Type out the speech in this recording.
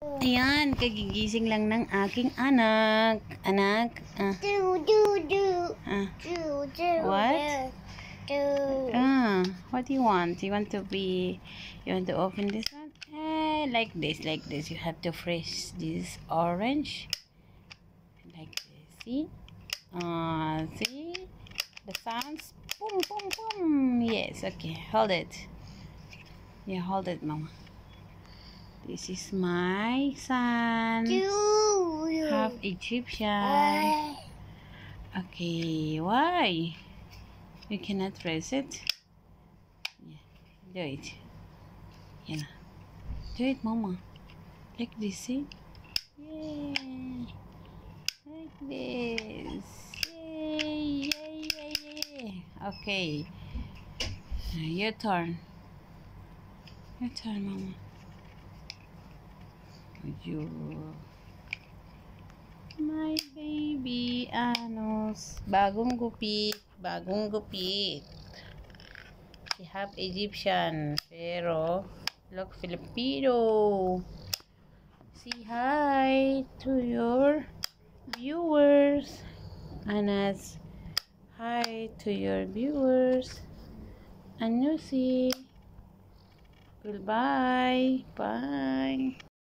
Ayan, kagigising lang ng aking anak. Anak, what? What do you want? You want to open this one? Like this. You have to fresh this orange. Like this. See? See? The sounds? Boom, boom, boom. Yes, okay. Hold it. Yeah, hold it, Mama. This is my son. Half Egyptian. Okay, why? You cannot press it? Yeah, do it. Yeah. Do it, Mama. Like this, see? Yay. Like this. Yay. Okay. Your turn. Your turn, Mama. My baby Anos. Bagong gupit. She have Egyptian, pero look Filipino. Say hi to your viewers. Anas, hi to your viewers. Anusi. Goodbye. Bye.